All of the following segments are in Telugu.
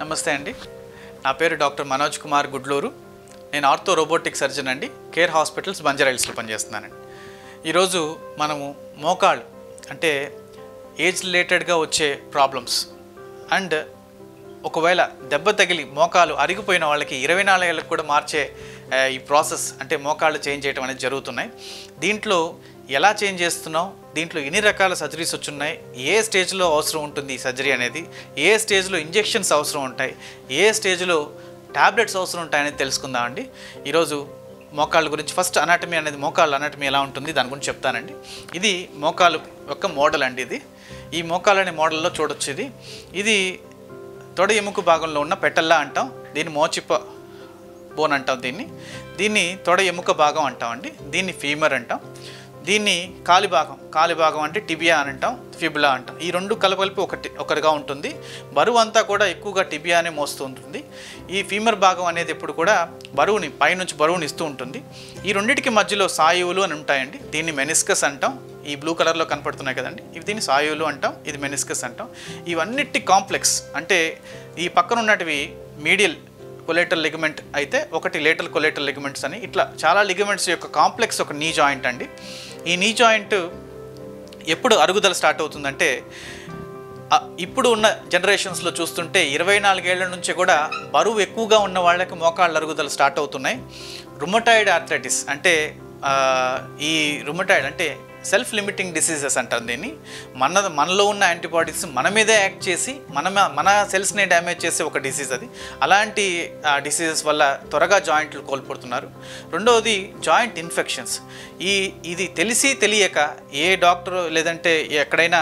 నమస్తే అండి. నా పేరు డాక్టర్ మనోజ్ కుమార్ గుడ్లూరు. నేను ఆర్థో రోబోటిక్ సర్జన్ అండి. కేర్ హాస్పిటల్స్ బంజారాహిల్స్లో పనిచేస్తున్నానండి. ఈరోజు మనము మోకాళ్ళు అంటే ఏజ్ రిలేటెడ్గా వచ్చే ప్రాబ్లమ్స్ అండ్ ఒకవేళ దెబ్బ తగిలి మోకాలు అరిగిపోయిన వాళ్ళకి 24 ఏళ్ళకు కూడా మార్చే ఈ ప్రాసెస్ అంటే మోకాళ్ళు చేంజ్ చేయడం అనేది జరుగుతున్నాయి. దీంట్లో ఎలా చేంజ్ చేస్తున్నాం, దీంట్లో ఎన్ని రకాల సర్జరీస్ వచ్చున్నాయి, ఏ స్టేజ్లో అవసరం ఉంటుంది ఈ సర్జరీ అనేది, ఏ స్టేజ్లో ఇంజెక్షన్స్ అవసరం ఉంటాయి, ఏ స్టేజ్లో ట్యాబ్లెట్స్ అవసరం ఉంటాయనేది తెలుసుకుందామండి. ఈరోజు మోకాళ్ళ గురించి ఫస్ట్ అనాటమీ అనేది మోకాళ్ళ అనాటమీ ఎలా ఉంటుంది దాని గురించి చెప్తానండి. ఇది మోకాలు యొక్క మోడల్ అండి. ఈ మోకాలు అనే మోడల్లో చూడొచ్చు. ఇది తొడ ఎముక భాగంలో ఉన్న పెటల్లా అంటాం. దీన్ని మోచిప్ప బోన్ అంటాం. దీన్ని తొడ ఎముక భాగం అంటామండి. దీన్ని ఫీమర్ అంటాం. దీన్ని కాలి భాగం అంటే టిబియా అని అంటాం, ఫిబులా అంటాం. ఈ రెండు కలపలిపి ఒకటిగా ఉంటుంది. బరువు అంతా కూడా ఎక్కువగా టిబియానే మోస్తూ ఉంటుంది. ఈ ఫీమర్ భాగం అనేది ఎప్పుడు కూడా బరువుని పైనుంచి బరువుని ఇస్తూ ఉంటుంది. ఈ రెండింటికి మధ్యలో సాయువులు అని ఉంటాయండి. దీన్ని మెనిస్కస్ అంటాం. ఈ బ్లూ కలర్లో కనపడుతున్నాయి కదండి, ఇవి దీన్ని సాయువులు అంటాం, ఇది మెనిస్కస్ అంటాం. ఇవన్నిటి కాంప్లెక్స్ అంటే ఈ పక్కన ఉన్నటివి మీడియల్ కొలేటరల్ లిగమెంట్ అయితే ఒకటి లేటరల్ కొలేటరల్ లిగమెంట్స్ అని ఇట్లా చాలా లిగమెంట్స్ యొక్క కాంప్లెక్స్ ఒక నీ జాయింట్ అండి. ఈ నీ జాయింట్ ఎప్పుడు అరుగుదల స్టార్ట్ అవుతుందంటే ఇప్పుడు ఉన్న జనరేషన్స్లో చూస్తుంటే 24 ఏళ్ల నుంచి కూడా బరువు ఎక్కువగా ఉన్న వాళ్ళకి మోకాళ్ళ అరుగుదల స్టార్ట్ అవుతున్నాయి. రుమటాయిడ్ ఆర్థరైటిస్ అంటే ఈ రుమటాయిడ్ అంటే సెల్ఫ్ లిమిటింగ్ డిసీజెస్ అంటారు దీన్ని. మనలో ఉన్న యాంటీబాడీస్ మన మీదే యాక్ట్ చేసి మన సెల్స్ని డ్యామేజ్ చేసే ఒక డిసీజ్ అది. అలాంటి డిసీజెస్ వల్ల త్వరగా జాయింట్లు కోల్పోతున్నారు. రెండవది జాయింట్ ఇన్ఫెక్షన్స్. ఇది తెలియక ఏ డాక్టర్ లేదంటే ఎక్కడైనా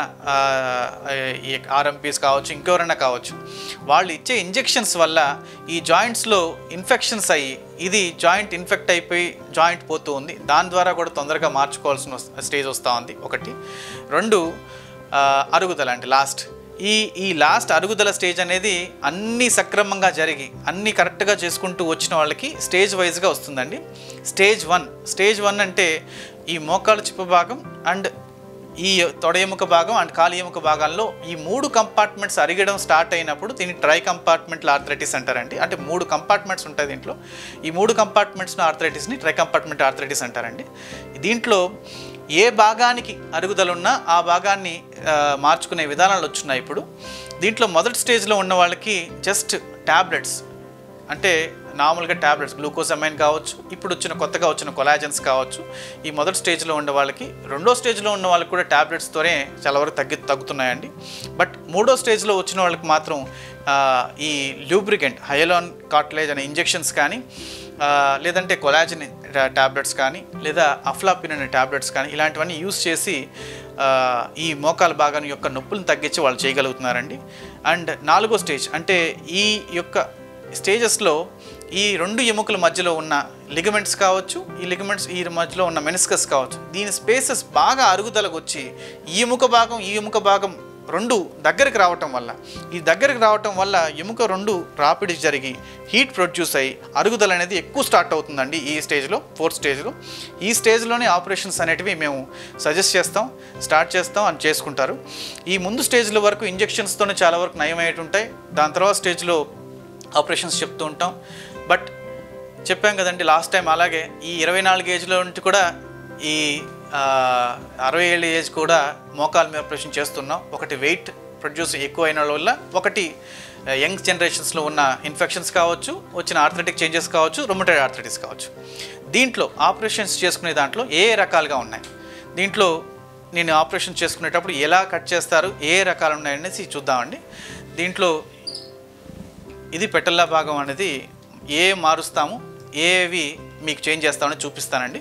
ఆర్ఎంపీస్ కావచ్చు, ఇంకెవరైనా కావచ్చు, వాళ్ళు ఇచ్చే ఇంజెక్షన్స్ వల్ల ఈ జాయింట్స్లో ఇన్ఫెక్షన్స్ అయ్యి ఇది జాయింట్ ఇన్ఫెక్ట్ అయిపోయి జాయింట్ పోతూ ఉంది. దాని ద్వారా కూడా తొందరగా మార్చుకోవాల్సిన స్టేజ్ వస్తూ ఉంది. ఒకటి. రెండు, అరుగుదల అంటే లాస్ట్. ఈ లాస్ట్ అరుగుదల స్టేజ్ అనేది అన్నీ సక్రమంగా జరిగి అన్నీ కరెక్ట్గా చేసుకుంటూ వచ్చిన వాళ్ళకి స్టేజ్ వైజ్గా వస్తుందండి. స్టేజ్ వన్ అంటే ఈ మోకాలు చిప్ప భాగం అండ్ ఈ తొడ ఎముక భాగం అండ్ కాలి ఎముక భాగాల్లో ఈ 3 కంపార్ట్మెంట్స్ అరిగడం స్టార్ట్ అయినప్పుడు దీన్ని ట్రై కంపార్ట్మెంటల్ ఆర్థరైటిస్ అంటారండి. అంటే 3 కంపార్ట్మెంట్స్ ఉంటాయి దీంట్లో. ఈ 3 కంపార్ట్మెంట్స్ను ఆర్థరైటిస్ని ట్రై కంపార్ట్మెంట్ ఆర్థరైటిస్ అంటారండి. దీంట్లో ఏ భాగానికి అరుగుదల ఉన్నా ఆ భాగాన్ని మార్చుకునే విధానాలు వచ్చున్నాయి ఇప్పుడు. దీంట్లో మొదటి స్టేజ్లో ఉన్న వాళ్ళకి జస్ట్ ట్యాబ్లెట్స్ అంటే నార్మల్గా ట్యాబ్లెట్స్ గ్లూకోజమైన్ కావచ్చు, ఇప్పుడు కొత్తగా వచ్చిన కొలాజన్స్ కావచ్చు. ఈ మొదటి స్టేజ్లో ఉన్న వాళ్ళకి, రెండో స్టేజ్లో ఉన్న వాళ్ళకి కూడా ట్యాబ్లెట్స్తోనే చాలా వరకు తగ్గుతున్నాయండి. బట్ మూడో స్టేజ్లో వచ్చిన వాళ్ళకి మాత్రం ఈ లూబ్రికెంట్ హైలాన్ కార్టిలేజ్ అనే ఇంజెక్షన్స్ కానీ లేదంటే కొలాజిన్ ట్యాబ్లెట్స్ కానీ లేదా అఫ్లాపిన్ అనే ట్యాబ్లెట్స్ కానీ ఇలాంటివన్నీ యూస్ చేసి ఈ మోకాల భాగం యొక్క నొప్పులను తగ్గించి వాళ్ళు చేయగలుగుతున్నారండి. అండ్ నాలుగో స్టేజ్ అంటే ఈ యొక్క స్టేజెస్లో ఈ 2 ఎముకల మధ్యలో ఉన్న లిగమెంట్స్ కావచ్చు, ఈ మధ్యలో ఉన్న మెనిస్కస్ కావచ్చు, దీని స్పేసెస్ బాగా అరుగుదలకు వచ్చి ఈ ఎముక భాగం 2 దగ్గరికి రావటం వల్ల ఎముక 2 రాపిడి జరిగి హీట్ ప్రొడ్యూస్ అయ్యి అరుగుదల అనేది ఎక్కువ స్టార్ట్ అవుతుందండి. ఈ స్టేజ్లో 4th స్టేజ్లో. ఈ స్టేజ్లోనే ఆపరేషన్స్ అనేటివి మేము సజెస్ట్ స్టార్ట్ చేస్తాం అని చేసుకుంటారు. ఈ ముందు స్టేజ్ల వరకు ఇంజెక్షన్స్తోనే చాలా వరకు నయమయ్యేటి ఉంటాయి. దాని తర్వాత స్టేజ్లో ఆపరేషన్స్ చెప్తూ ఉంటాం. బట్ చెప్పాం కదండి లాస్ట్ టైం, అలాగే ఈ 24 ఏజ్లో నుంచి కూడా ఈ 60 ఏళ్ళ ఏజ్ కూడా మోకాలు మీద ఆపరేషన్ చేస్తున్నాం. ఒకటి వెయిట్ ప్రొడ్యూస్ ఎక్కువ అయిన వల్ల, ఒకటి యంగ్ జనరేషన్స్లో ఉన్న ఇన్ఫెక్షన్స్ కావచ్చు, వచ్చిన ఆర్థరైటిక్ చేంజెస్ కావచ్చు, రుమటాయిడ్ ఆర్థరైటిస్ కావచ్చు. దీంట్లో ఆపరేషన్స్ చేసుకునే దాంట్లో ఏ రకాలుగా ఉన్నాయి, దీంట్లో నేను ఆపరేషన్ చేసుకునేటప్పుడు ఎలా కట్ చేస్తారు, ఏ రకాలు ఉన్నాయనేసి చూద్దామండి. దీంట్లో ఇది పెటల్లా భాగం అనేది మారుస్తాము, ఏవి మీకు చేంజ్ చేస్తామని చూపిస్తానండి.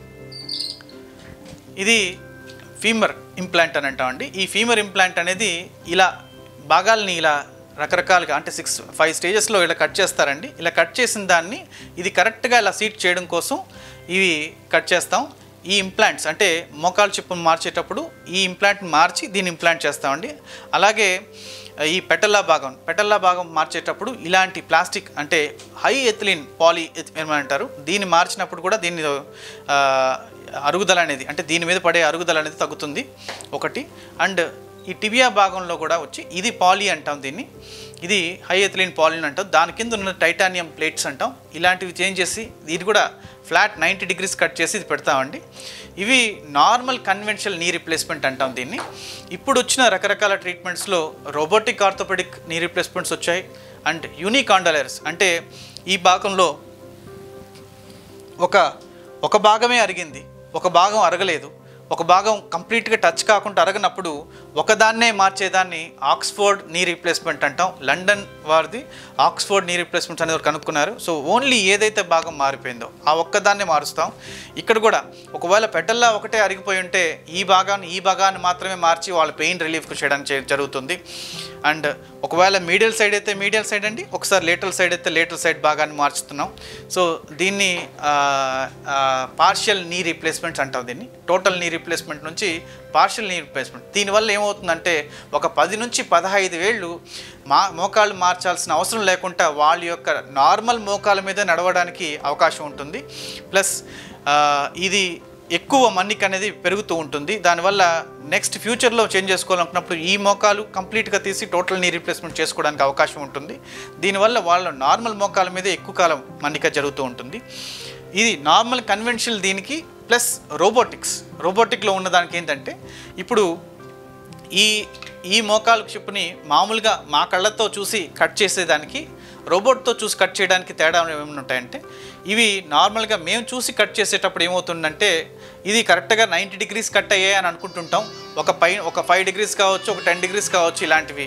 ఇది ఫీమర్ ఇంప్లాంట్ అని అంటామండి. ఈ ఫీమర్ ఇంప్లాంట్ అనేది ఇలా భాగాల్ని ఇలా రకరకాలుగా అంటే 5 స్టేజెస్లో ఇలా కట్ చేస్తారండి. ఇలా కట్ చేసిన దాన్ని ఇది కరెక్ట్గా ఇలా సీట్ చేయడం కోసం ఇవి కట్ చేస్తాం. ఈ ఇంప్లాంట్స్ అంటే మోకాలు చిప్పును మార్చేటప్పుడు ఈ ఇంప్లాంట్ని మార్చి దీన్ని ఇంప్లాంట్ చేస్తామండి. అలాగే ఈ పెటల్లా భాగం మార్చేటప్పుడు ఇలాంటి ప్లాస్టిక్ అంటే హై ఎథిలిన్ పాలీ అంటారు, దీన్ని మార్చినప్పుడు కూడా దీన్ని అరుగుదల అనేది అంటే దీని మీద పడే అరుగుదల అనేది తగ్గుతుంది ఒకటి. అండ్ ఈ టిబియా భాగంలో కూడా వచ్చి ఇది పాలీ అంటాం దీన్ని. ఇది హై ఎథిలీన్ పాలిన్ అంటాం. దాని కింద ఉన్న టైటానియం ప్లేట్స్ అంటాం. ఇలాంటివి చేంజ్ చేసి ఇది కూడా ఫ్లాట్ 90 degrees కట్ చేసి ఇది పెడతామండి. ఇవి నార్మల్ కన్వెన్షనల్ నీ రీప్లేస్మెంట్ అంటాం దీన్ని. ఇప్పుడు వచ్చిన రకరకాల ట్రీట్మెంట్స్లో రోబోటిక్ ఆర్థోపెడిక్ నీ రీప్లేస్మెంట్స్ వచ్చాయి. అండ్ యూనికాండలర్స్ అంటే ఈ భాగంలో ఒక భాగమే అరిగింది, ఒక భాగం అరగలేదు, ఒక భాగం కంప్లీట్గా టచ్ కాకుండా అరగనప్పుడు ఒకదాన్నే మార్చేదాన్ని ఆక్స్ఫోర్డ్ నీ రీప్లేస్మెంట్ అంటాం. లండన్ వారిది ఆక్స్ఫోర్డ్ నీ రీప్లేస్మెంట్స్ అనేది కనుక్కున్నారు. సో ఓన్లీ ఏదైతే భాగం మారిపోయిందో ఆ ఒక్కదాన్నే మారుస్తాం. ఇక్కడ కూడా ఒకవేళ పెటల్లా ఒకటే అరిగిపోయి ఉంటే ఈ భాగాన్ని మాత్రమే మార్చి వాళ్ళ పెయిన్ రిలీఫ్కు చేయడానికి జరుగుతుంది. అండ్ ఒకవేళ మీడియల్ సైడ్ అయితే మీడియల్ సైడ్ అండి, ఒకసారి లేటరల్ సైడ్ అయితే లేటరల్ సైడ్ భాగాన్ని మార్చుతున్నాం. సో దీన్ని పార్షియల్ నీ రీప్లేస్మెంట్స్ అంటాం. దీన్ని టోటల్ నీ రీప్లేస్మెంట్ నుంచి పార్షియల్ నీ రీప్లేస్మెంట్. దీనివల్ల ఏమవుతుందంటే ఒక 10 నుంచి 15 ఏళ్ళు మోకాళ్ళు మార్చాల్సిన అవసరం లేకుండా వాళ్ళ యొక్క నార్మల్ మోకాళ్ళ మీద నడవడానికి అవకాశం ఉంటుంది. ప్లస్ ఇది ఎక్కువ మన్నిక అనేది పెరుగుతూ ఉంటుంది. దానివల్ల నెక్స్ట్ ఫ్యూచర్లో చేంజ్ చేసుకోవాలనుకున్నప్పుడు ఈ మోకాలు కంప్లీట్గా తీసి టోటల్ నీ రీప్లేస్మెంట్ చేసుకోవడానికి అవకాశం ఉంటుంది. దీనివల్ల వాళ్ళ నార్మల్ మోకాల మీద ఎక్కువ కాలం మన్నిక జరుగుతూ ఉంటుంది. ఇది నార్మల్ కన్వెన్షనల్ దీనికి ప్లస్ రోబోటిక్లో ఉన్నదానికి ఏంటంటే ఇప్పుడు ఈ మోకాలు చిప్పుని మామూలుగా మా కళ్ళతో చూసి కట్ చేసేదానికి రోబోట్తో చూసి కట్ చేయడానికి తేడా ఏమైనా ఉంటాయంటే ఇవి నార్మల్గా మేము చూసి కట్ చేసేటప్పుడు ఏమవుతుందంటే ఇది కరెక్ట్గా 90 degrees కట్ అయ్యాయి అని అనుకుంటుంటాం. ఒక 5 degrees కావచ్చు, ఒక 10 degrees కావచ్చు, ఇలాంటివి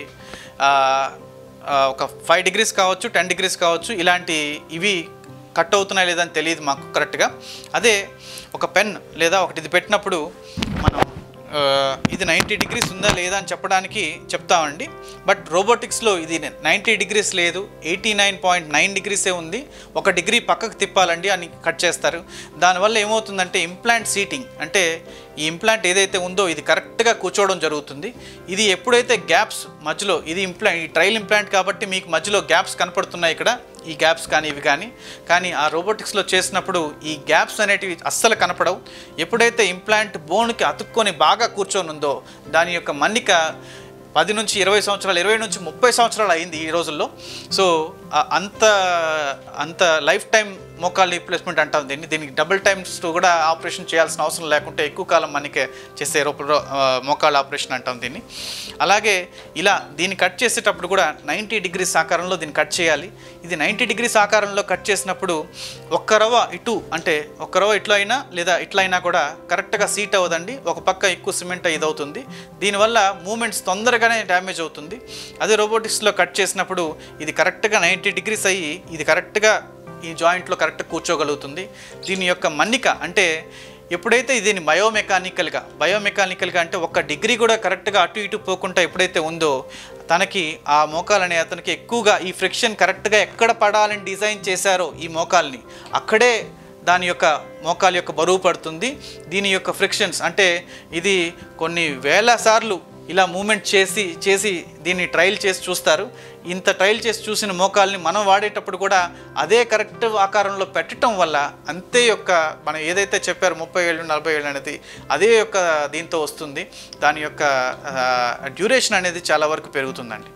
ఒక 5 degrees కావచ్చు, 10 degrees కావచ్చు, ఇవి కట్ అవుతున్నాయి లేదని తెలియదు మాకు కరెక్ట్గా. అదే ఒక పెన్ లేదా ఒకటి ఇది పెట్టినప్పుడు మనం ఇది 90 degrees ఉందా లేదా అని చెప్పడానికి చెప్తామండి. బట్ రోబోటిక్స్లో ఇది 90 degrees లేదు, 89.9 degrees ఉంది. 1 degree పక్కకు తిప్పాలండి అని కట్ చేస్తారు. దానివల్ల ఏమవుతుందంటే ఇంప్లాంట్ సీటింగ్ అంటే ఈ ఇంప్లాంట్ ఏదైతే ఉందో ఇది కరెక్ట్గా కూర్చోవడం జరుగుతుంది. ఇది ఎప్పుడైతే గ్యాప్స్ మధ్యలో ఈ ట్రైల్ ఇంప్లాంట్ కాబట్టి మీకు మధ్యలో గ్యాప్స్ కనపడుతున్నాయి ఇక్కడ, ఈ గ్యాప్స్ కానీ ఇవి కానీ ఆ రోబోటిక్స్లో చేసినప్పుడు ఈ గ్యాప్స్ అనేటివి అస్సలు కనపడవు. ఎప్పుడైతే ఇంప్లాంట్ బోన్కి అతుక్కొని బాగా కూర్చొని ఉందో దాని యొక్క మన్నిక 10 నుంచి 20 సంవత్సరాలు, 20 నుంచి 30 సంవత్సరాలు అయింది ఈ రోజుల్లో. సో అంత లైఫ్ టైం మోకాల్ రీప్లేస్మెంట్ అంటాం దీనికి డబుల్ టైమ్స్ కూడా ఆపరేషన్ చేయాల్సిన అవసరం లేకుంటే ఎక్కువ కాలం మనకి చేసే మోకాళ్ళ ఆపరేషన్ అంటాం దీన్ని. అలాగే దీన్ని కట్ చేసేటప్పుడు కూడా 90 degrees ఆకారంలో దీన్ని కట్ చేయాలి. ఇది 90 degrees ఆకారంలో కట్ చేసినప్పుడు ఒక్క రవ్వ ఇట్లా అయినా లేదా ఇట్లా అయినా కూడా కరెక్ట్గా సీట్ అవ్వదండి. ఒక పక్క ఎక్కువ సిమెంట్ ఇది అవుతుంది. దీనివల్ల మూమెంట్స్ తొందరగానే డ్యామేజ్ అవుతుంది. అదే రోబోటిక్స్లో కట్ చేసినప్పుడు ఇది కరెక్ట్గా 90 degrees అయ్యి ఇది కరెక్ట్గా ఈ జాయింట్లో కరెక్ట్గా కూర్చోగలుగుతుంది. దీని యొక్క మన్నిక అంటే ఎప్పుడైతే దీన్ని బయోమెకానికల్గా అంటే 1 degree కూడా కరెక్ట్గా అటు ఇటు పోకుండా ఎప్పుడైతే ఉందో తనకి ఆ మోకాలనే అతనికి ఎక్కువగా ఈ ఫ్రిక్షన్ కరెక్ట్గా ఎక్కడ పడాలని డిజైన్ చేశారో ఈ మోకాల్ని అక్కడే దాని యొక్క మోకాల యొక్క బరువు పడుతుంది. దీని యొక్క ఫ్రిక్షన్స్ అంటే ఇది కొన్ని వేల సార్లు ఇలా మూమెంట్ చేసి దీన్ని ట్రయల్ చేసి చూస్తారు. ఇంత ట్రయల్ చేసి చూసిన మోకాల్ని మనం వాడేటప్పుడు కూడా అదే కరెక్ట్ ఆకారంలో పెట్టడం వల్ల అంతే యొక్క మనం ఏదైతే చెప్పారో 30 ఏళ్ళు 40 ఏళ్ళు అనేది అదే యొక్క దీంతో వస్తుంది. దాని యొక్క డ్యూరేషన్ అనేది చాలా వరకు పెరుగుతుందండి.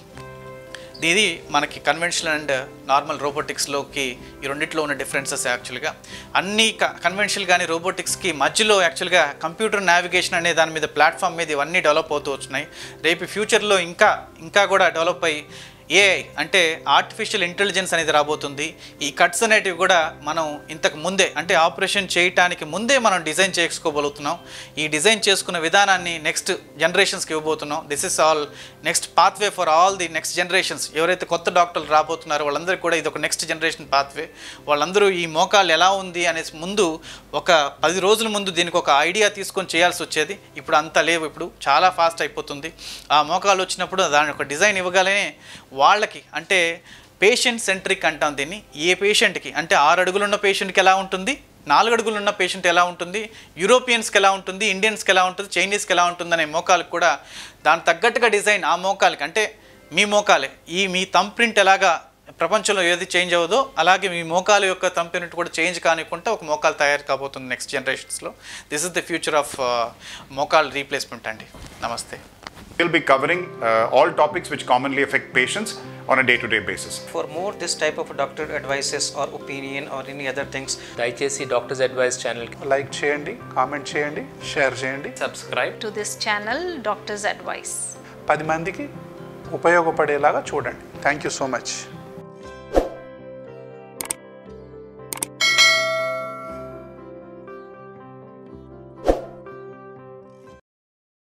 ఇది మనకి కన్వెన్షనల్ అండ్ నార్మల్ రోబోటిక్స్లోకి ఈ రెండిట్లో ఉన్న డిఫరెన్సెస్. యాక్చువల్గా అన్ని కన్వెన్షనల్ కానీ రోబోటిక్స్కి మధ్యలో యాక్చువల్గా కంప్యూటర్ నావిగేషన్ అనే దాని మీద ప్లాట్ఫామ్ మీద ఇవన్నీ డెవలప్ అవుతూ వచ్చినాయి. రేపు ఫ్యూచర్లో ఇంకా కూడా డెవలప్ అయ్యి ఏఐ అంటే ఆర్టిఫిషియల్ ఇంటెలిజెన్స్ అనేది రాబోతుంది. ఈ కట్స్ అనేటివి కూడా మనం ఇంతకు ముందే అంటే ఆపరేషన్ చేయటానికి ముందే మనం డిజైన్ చేసుకోగలుగుతున్నాం. ఈ డిజైన్ చేసుకున్న విధానాన్ని నెక్స్ట్ జనరేషన్స్కి ఇవ్వబోతున్నాం. This is all next pathway for all the next generations. ఎవరైతే కొత్త డాక్టర్లు రాబోతున్నారో వాళ్ళందరికీ కూడా ఇది ఒక నెక్స్ట్ జనరేషన్ పాత్వే. వాళ్ళందరూ ఈ మోకాలు ఎలా ఉంది అనేసి ముందు ఒక 10 రోజుల ముందు దీనికి ఒక ఐడియా తీసుకొని చేయాల్సి వచ్చేది. ఇప్పుడు అంత లేవు, ఇప్పుడు చాలా ఫాస్ట్ అయిపోతుంది. ఆ మోకాలు వచ్చినప్పుడు దాని ఒక డిజైన్ ఇవ్వగానే వాళ్ళకి అంటే పేషెంట్ సెంట్రిక్ అంటాం దీన్ని. ఏ పేషెంట్కి అంటే 6 అడుగులు ఉన్న పేషెంట్కి ఎలా ఉంటుంది, 4 అడుగులు ఉన్న పేషెంట్ ఎలా ఉంటుంది, యూరోపియన్స్కి ఎలా ఉంటుంది, ఇండియన్స్కి ఎలా ఉంటుంది, చైనీస్కి ఎలా ఉంటుంది అనే మోకాలకు కూడా దాని తగ్గట్టుగా డిజైన్ ఆ మోకాలకి అంటే మీ మోకాలే మీ థంబ్ ప్రింట్ ఎలాగా ప్రపంచంలో ఏది చేంజ్ అవ్వదో అలాగే మీ మోకాలు యొక్క థంబ్ ప్రింట్ కూడా చేంజ్ కానికుంటే ఒక మోకాలు తయారు కాబోతుంది నెక్స్ట్ జనరేషన్స్లో. This is the future of మోకాల్ రీప్లేస్మెంట్ అండి. నమస్తే. We'll be covering all topics which commonly affect patients. on a day-to-day basis. For more this type of doctor advices or opinion or any other things, దయచేసి డాక్టర్స్ అడ్వైస్ ఛానల్ లైక్ చేయండి, కామెంట్ చేయండి, షేర్ చేయండి. Subscribe to this channel, Doctor's Advice. 10 మందికి ఉపయోగపడేలాగా చూడండి. Thank you so much.